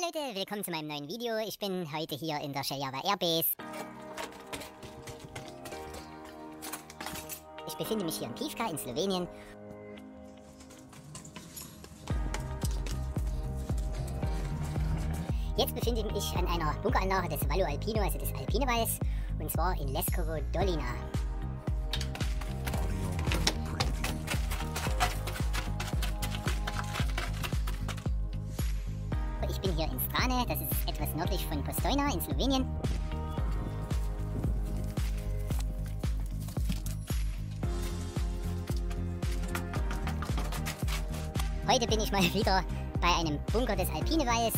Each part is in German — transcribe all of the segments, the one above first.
Leute, willkommen zu meinem neuen Video. Ich bin heute hier in der Šeljava Airbase. Ich befinde mich hier in Pivka in Slowenien. Jetzt befinde ich mich an einer Bunkeranlage des Valul Alpino, also des Alpinewalls, und zwar in Leskovo Dolina. Ich bin hier in Strane, das ist etwas nördlich von Postojna in Slowenien. Heute bin ich mal wieder bei einem Bunker des Alpinewalls.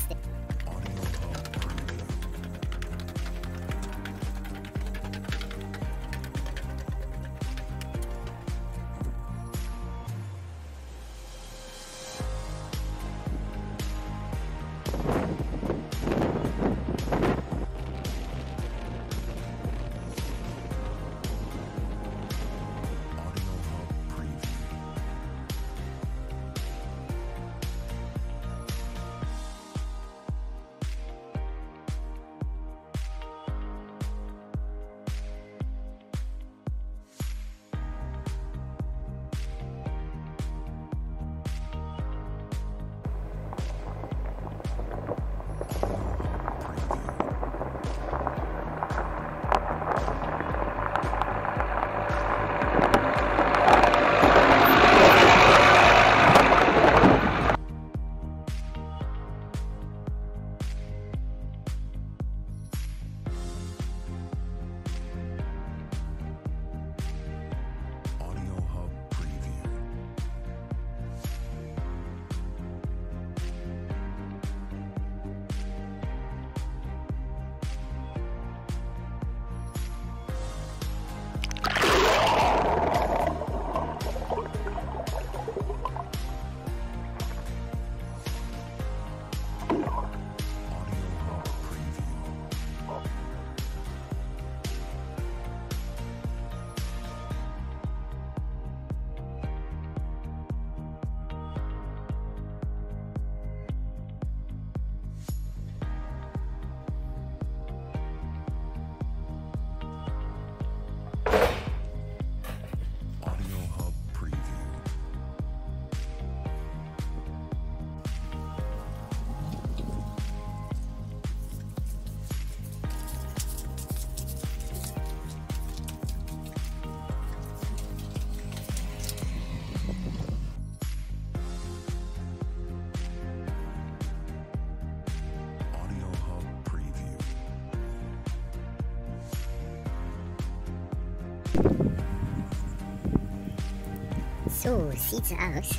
So sieht's aus.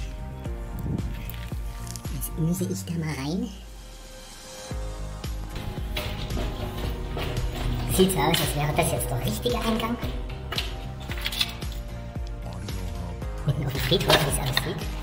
Jetzt müsse ich da mal rein. Sieht so aus, als wäre das jetzt der richtige Eingang. Mitten auf dem Friedhof, wie es aussieht.